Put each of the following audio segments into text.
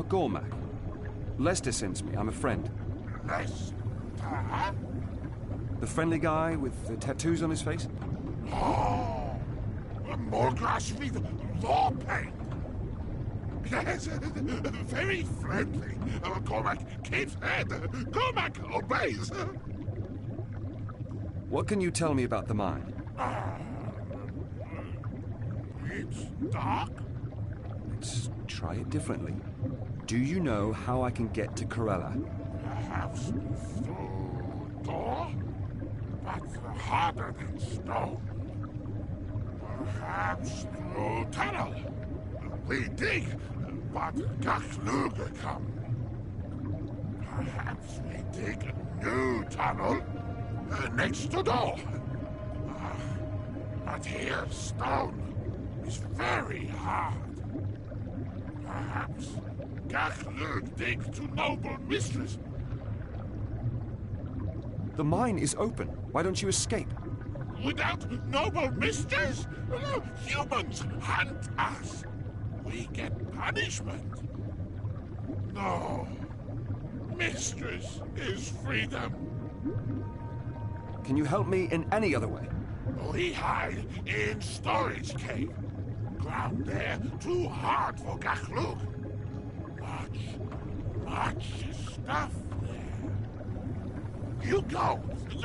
Gormak. Lester sends me. I'm a friend. Lester? The friendly guy with the tattoos on his face? Oh, Morgoth with law paint. Yes, very friendly. Cormac keeps head. Cormac obeys. What can you tell me about the mine? It's dark. Let's try it differently. Do you know how I can get to Corella? Perhaps through door, but harder than stone. Perhaps through tunnel. We dig, but Gachlug come. Perhaps we dig a new tunnel next to door. But here stone is very hard. Perhaps Gachlug dig to noble mistress. The mine is open. Why don't you escape? Without noble mistress, humans hunt us. We get punishment. No. Mistress is freedom. Can you help me in any other way? We hide in storage cave. Ground there too hard for Gachlug. Much stuff there. You go.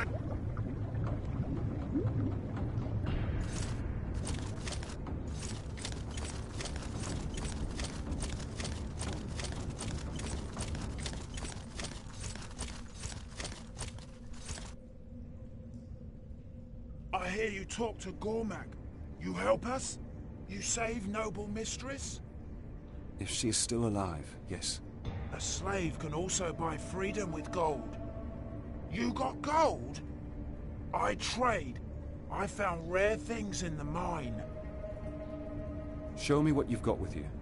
I hear you talk to Gormak. You help us? You save noble mistress? If she is still alive, yes. A slave can also buy freedom with gold. You got gold? I trade. I found rare things in the mine. Show me what you've got with you.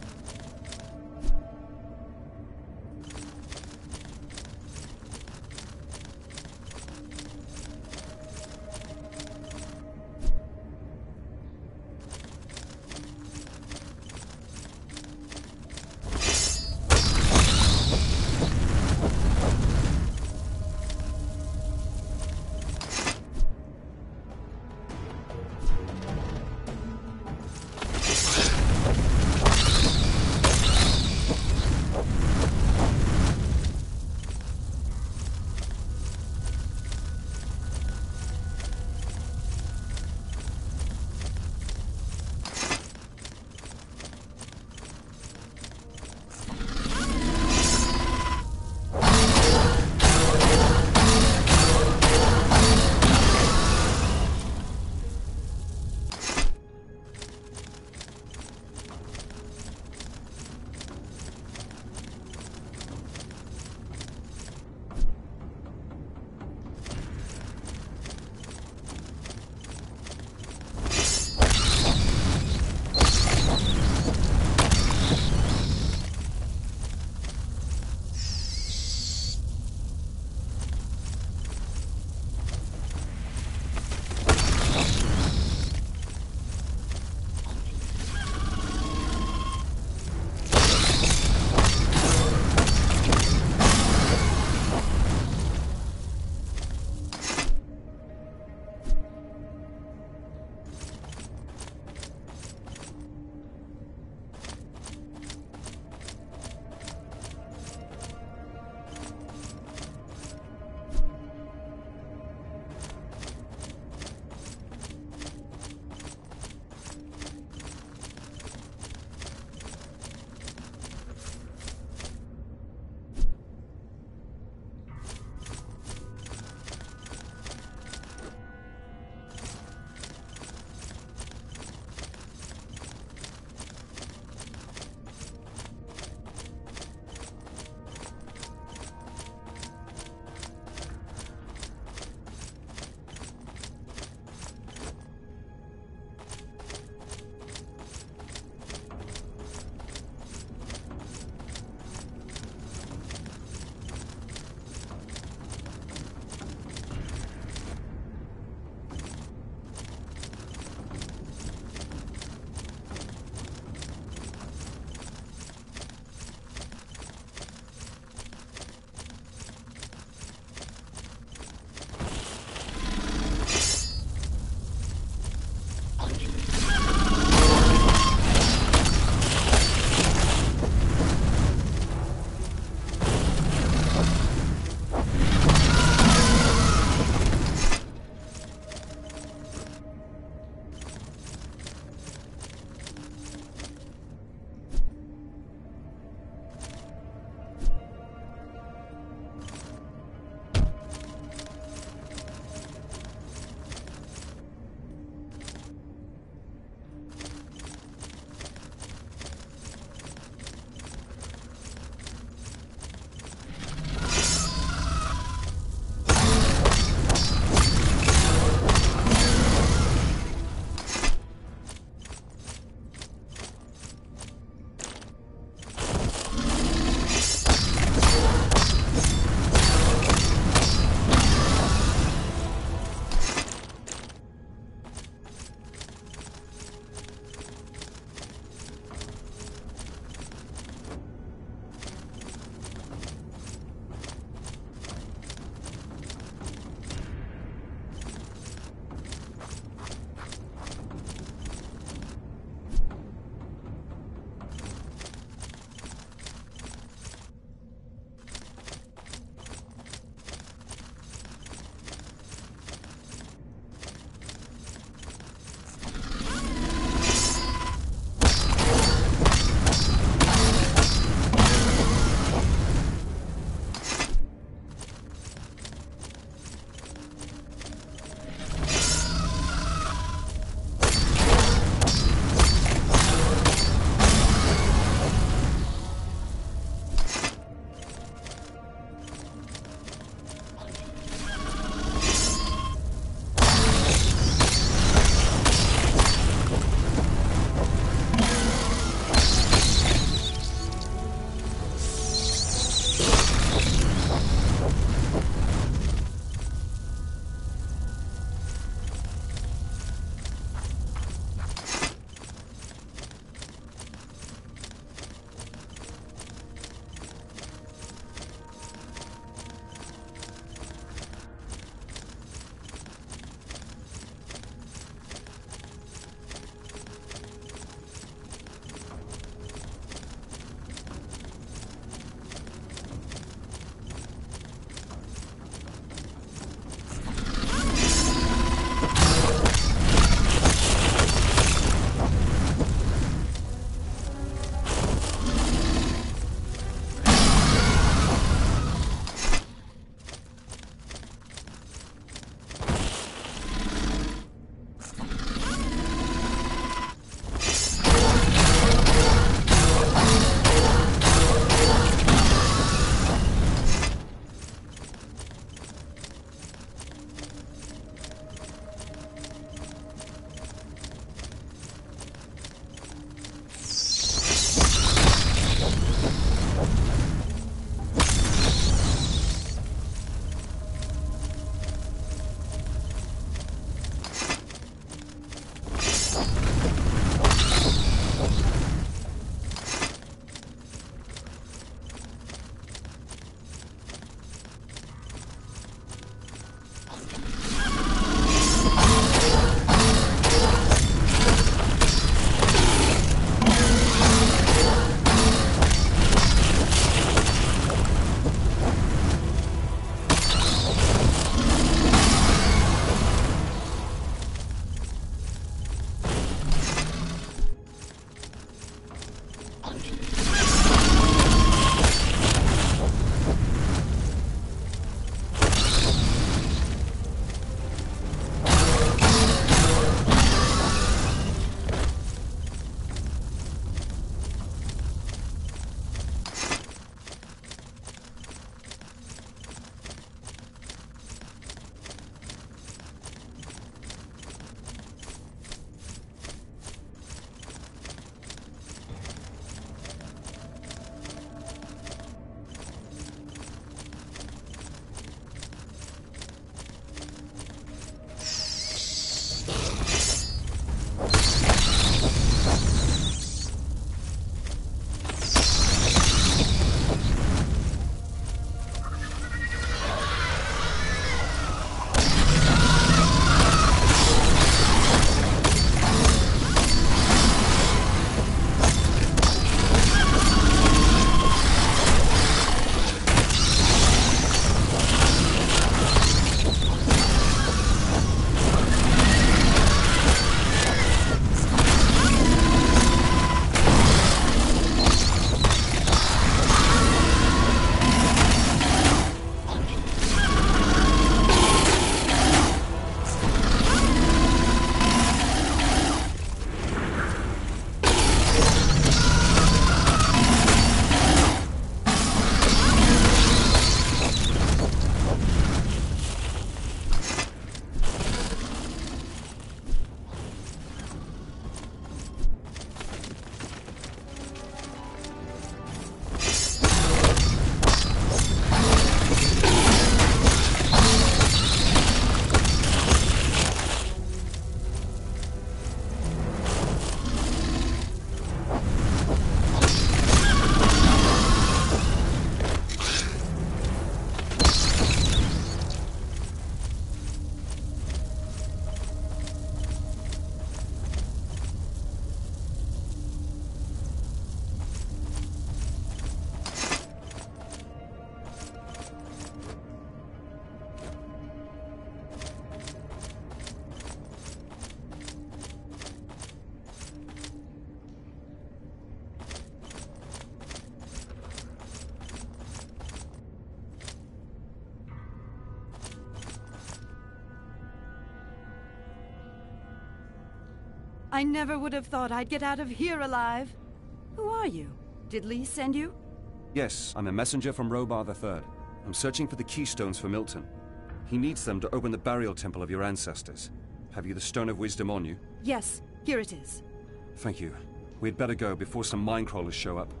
I never would have thought I'd get out of here alive. Who are you? Did Lee send you? Yes, I'm a messenger from Robar III. I'm searching for the keystones for Milton. He needs them to open the burial temple of your ancestors. Have you the Stone of Wisdom on you? Yes, here it is. Thank you. We'd better go before some minecrawlers show up.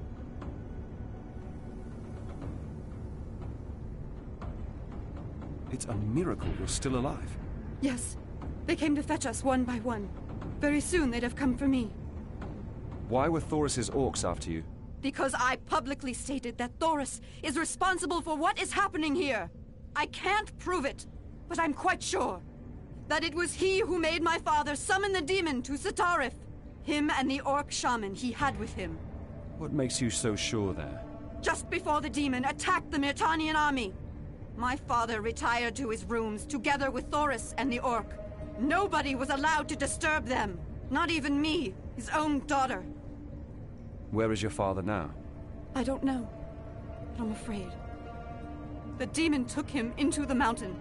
It's a miracle you're still alive. Yes. They came to fetch us one by one. Very soon they'd have come for me. Why were Thoris's orcs after you? Because I publicly stated that Thoris is responsible for what is happening here. I can't prove it, but I'm quite sure that it was he who made my father summon the demon to Satarif. Him and the orc shaman he had with him. What makes you so sure there? Just before the demon attacked the Mirtanian army, my father retired to his rooms together with Thoris and the orc. Nobody was allowed to disturb them. Not even me, his own daughter. Where is your father now? I don't know, but I'm afraid. The demon took him into the mountain.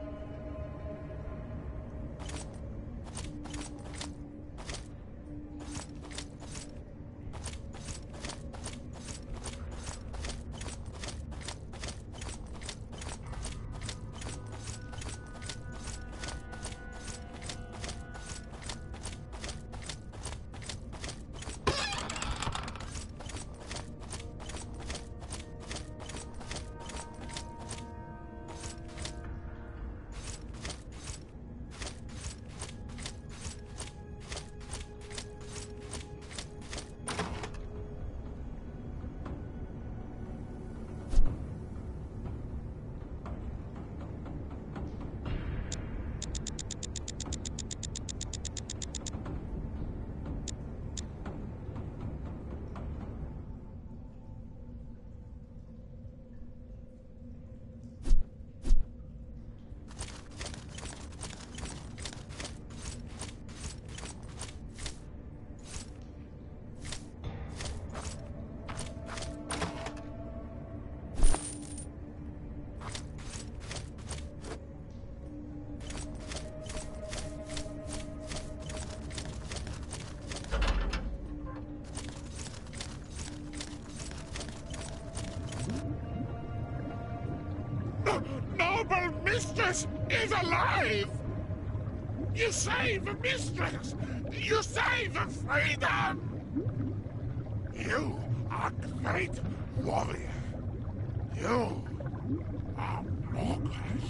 Noble Mistress is alive! You save Mistress! You save freedom! You are great warrior. You are Morgras.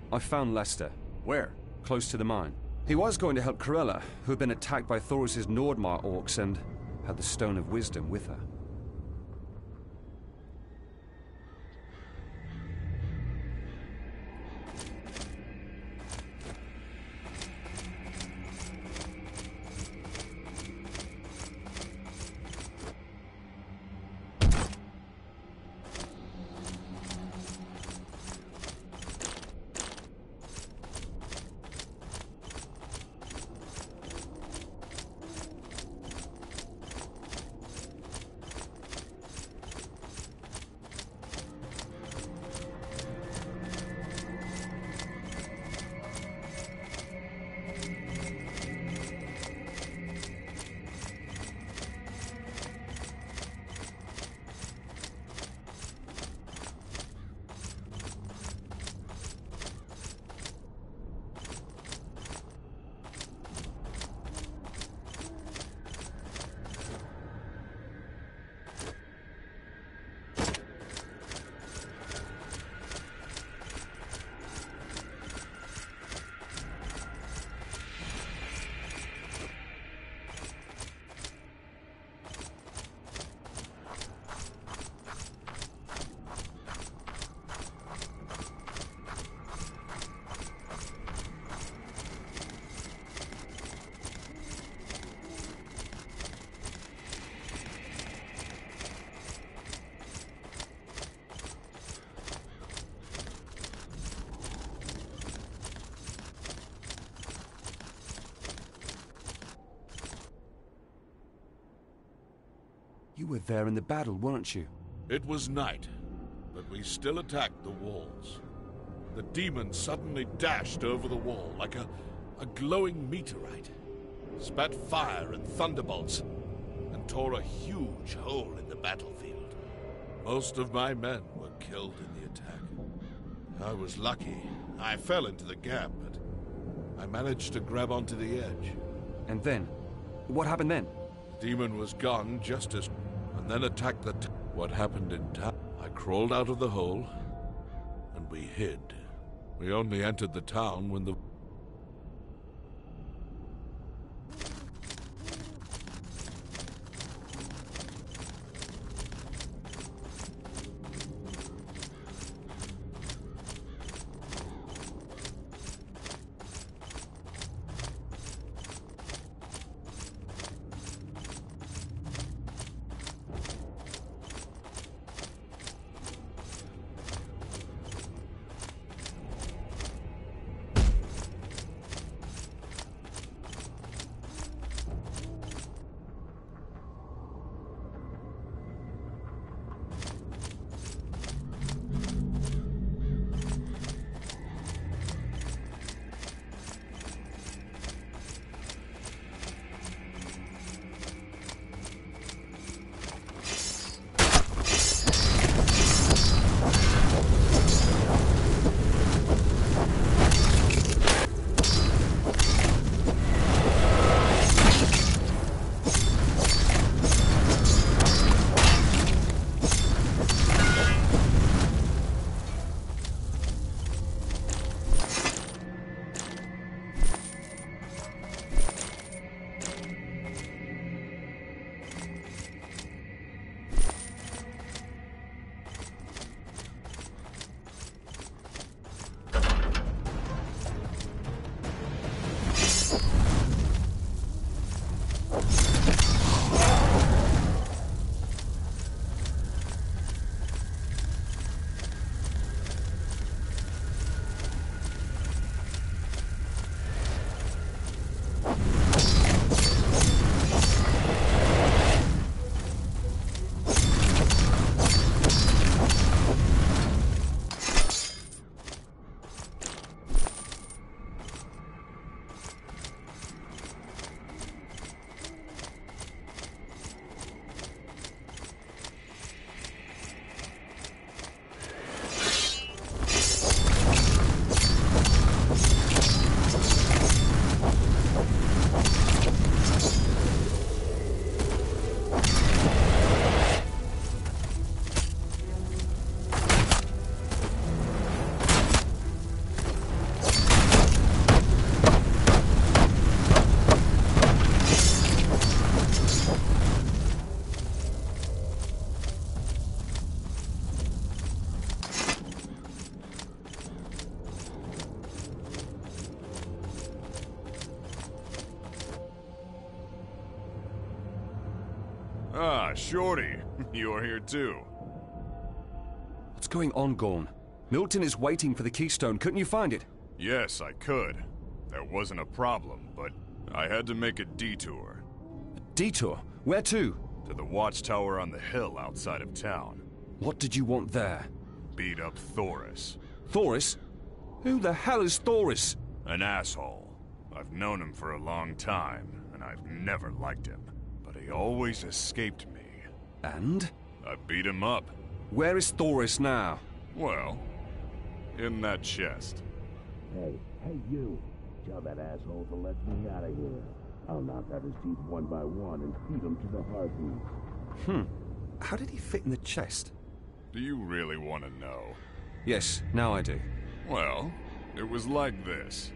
I found Lester. Where? Close to the mine. He was going to help Corella, who had been attacked by Thoris's Nordmar orcs and had the Stone of Wisdom with her. You were there in the battle, weren't you? It was night, but we still attacked the walls. The demon suddenly dashed over the wall like a glowing meteorite, spat fire and thunderbolts, and tore a huge hole in the battlefield. Most of my men were killed in the attack. I was lucky. I fell into the gap, but I managed to grab onto the edge. And then? What happened then? The demon was gone just as... and then attacked the... What happened in town? I crawled out of the hole, and we hid. We only entered the town when the... Ah, Shorty. You're here too. What's going on, Gorn? Milton is waiting for the keystone. Couldn't you find it? Yes, I could. There wasn't a problem, but I had to make a detour. Detour? Where to? To the watchtower on the hill outside of town. What did you want there? Beat up Thoris. Thoris? Who the hell is Thoris? An asshole. I've known him for a long time, and I've never liked him. But he always escaped me. And? I beat him up. Where is Thoris now? Well, in that chest. Hey, you. Tell that asshole to let me out of here. I'll knock out his teeth one by one and feed him to the harpies. How did he fit in the chest? Do you really want to know? Yes, now I do. Well, it was like this.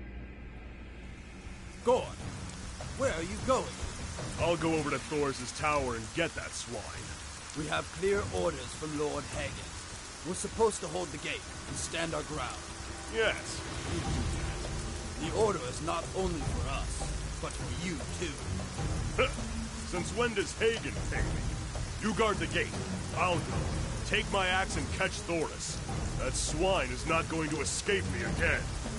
Gorn, where are you going? I'll go over to Thoris's tower and get that swine. We have clear orders from Lord Hagen. We're supposed to hold the gate and stand our ground. Yes. The order is not only for us, but for you too. Since when does Hagen pay me? You guard the gate. I'll go. Take my axe and catch Thoris. That swine is not going to escape me again.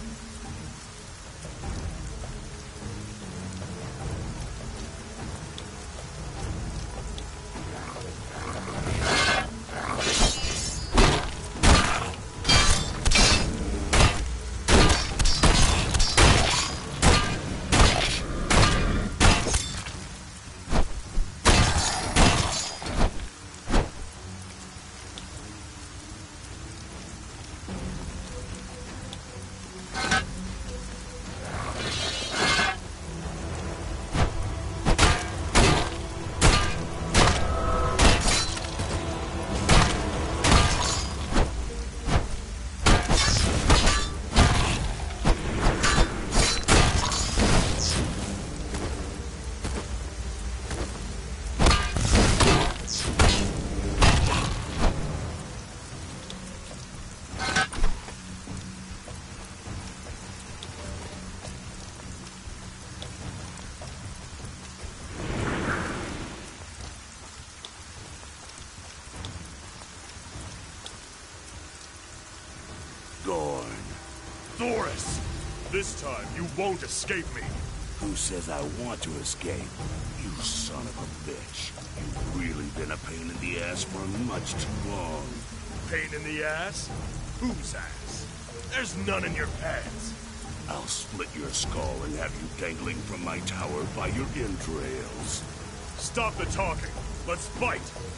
Gorn. Thoris! This time, you won't escape me. Who says I want to escape? You son of a bitch. You've really been a pain in the ass for much too long. Pain in the ass? Whose ass? There's none in your pants. I'll split your skull and have you dangling from my tower by your entrails. Stop the talking. Let's fight.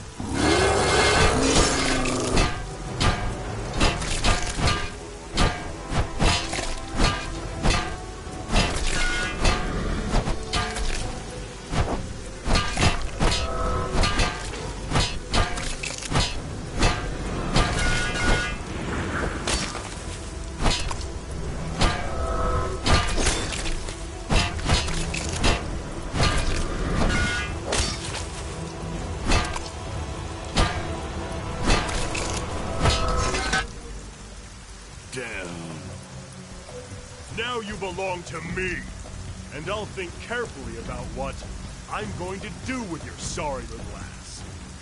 Now you belong to me, and I'll think carefully about what I'm going to do with your sorry little ass.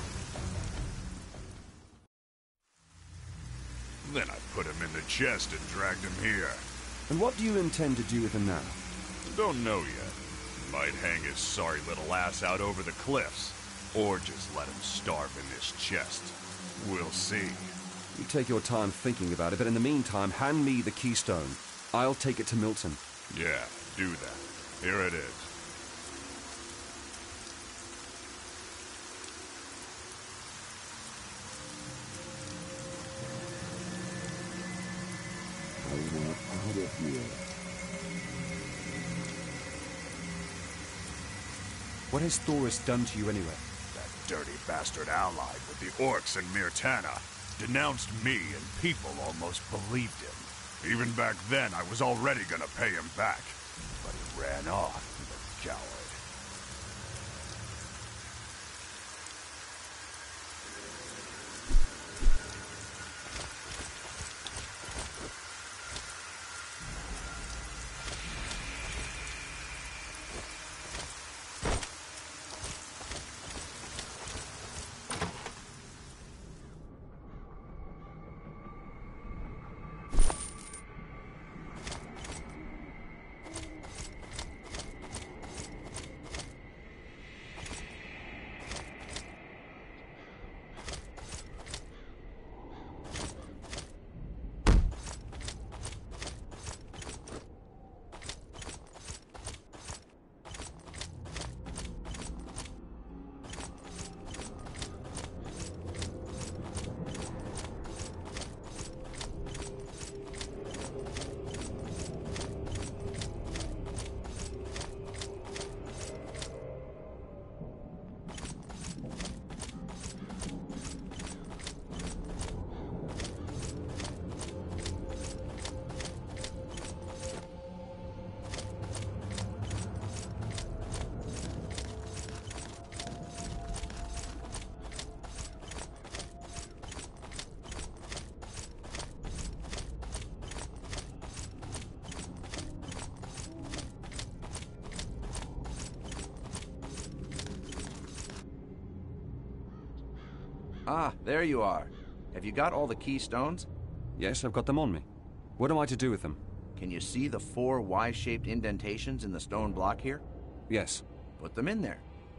Then I put him in the chest and dragged him here. And what do you intend to do with him now? Don't know yet. Might hang his sorry little ass out over the cliffs, or just let him starve in this chest. We'll see. You take your time thinking about it, but in the meantime, hand me the keystone. I'll take it to Milton. Yeah, do that. Here it is. I want out of here. What has Thoris done to you anyway? That dirty bastard allied with the orcs in Mirtana. Denounced me and people almost believed him. Even back then, I was already gonna pay him back. But he ran off, the coward. Ah, there you are. Have you got all the key stones? Yes, I've got them on me. What am I to do with them? Can you see the 4 Y-shaped indentations in the stone block here? Yes. Put them in there.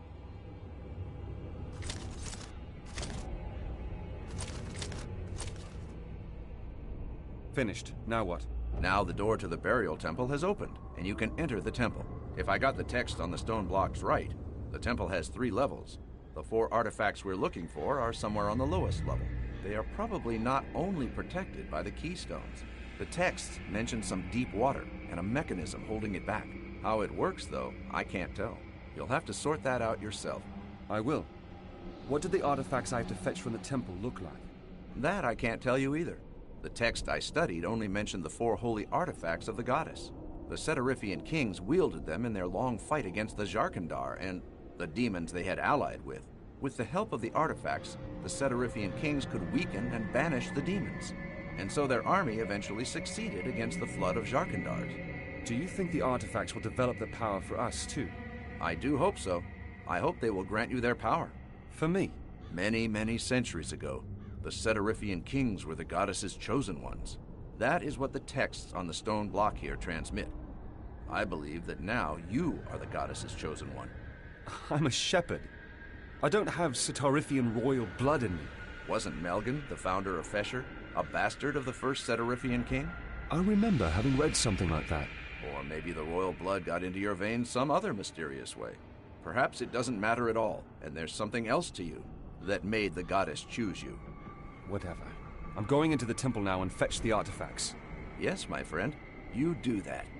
Finished. Now what? Now the door to the burial temple has opened, and you can enter the temple. If I got the text on the stone blocks right, the temple has 3 levels. The 4 artifacts we're looking for are somewhere on the lowest level. They are probably not only protected by the keystones. The texts mention some deep water and a mechanism holding it back. How it works, though, I can't tell. You'll have to sort that out yourself. I will. What did the artifacts I have to fetch from the temple look like? That I can't tell you either. The text I studied only mentioned the 4 holy artifacts of the goddess. The Setarifian kings wielded them in their long fight against the Jarkandar and the demons they had allied with. With the help of the artifacts, the Setarifian kings could weaken and banish the demons. And so their army eventually succeeded against the flood of Jarkandars. Do you think the artifacts will develop the power for us, too? I do hope so. I hope they will grant you their power. For me? Many, many centuries ago, the Setarifian kings were the goddess's chosen ones. That is what the texts on the stone block here transmit. I believe that now you are the goddess's chosen one. I'm a shepherd. I don't have Setarifian royal blood in me. Wasn't Melgan, the founder of Fesher, a bastard of the first Setarifian king? I remember having read something like that. Or maybe the royal blood got into your veins some other mysterious way. Perhaps it doesn't matter at all, and there's something else to you that made the goddess choose you. Whatever. I'm going into the temple now and fetch the artifacts. Yes, my friend. You do that.